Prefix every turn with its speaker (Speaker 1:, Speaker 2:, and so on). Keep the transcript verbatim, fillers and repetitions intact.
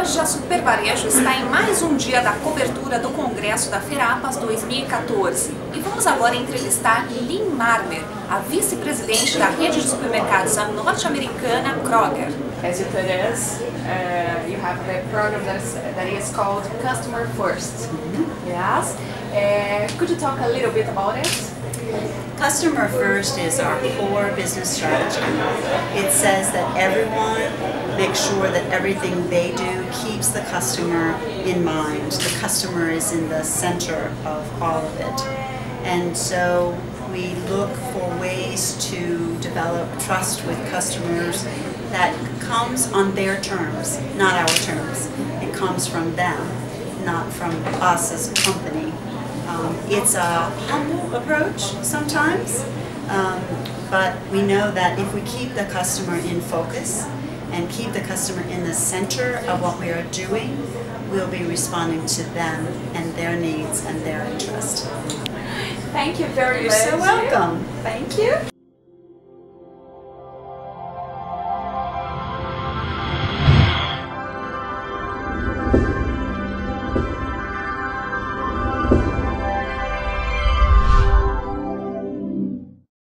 Speaker 1: Loja Super Varejo está em mais um dia da cobertura do Congresso da Ferapas dois mil e quatorze. E vamos agora entrevistar Lynn Marmer, a vice-presidente da rede de supermercados norte-americana Kroger.
Speaker 2: As you told us, uh, you have a program that is, that is called Customer First. Mm-hmm. Yes. Uh, could you talk a little bit about it?
Speaker 3: Customer First is our core business strategy. It says that everyone makes sure that everything they do keeps the customer in mind. The customer is in the center of all of it. And so we look for ways to develop trust with customers that comes on their terms, not our terms. It comes from them, not from us as a company. Um, it's a humble approach sometimes, um, but we know that if we keep the customer in focus and keep the customer in the center of what we are doing, we'll be responding to them and their needs and their interest.
Speaker 2: Thank you very
Speaker 3: You're
Speaker 2: much.
Speaker 3: so welcome.
Speaker 2: Thank you.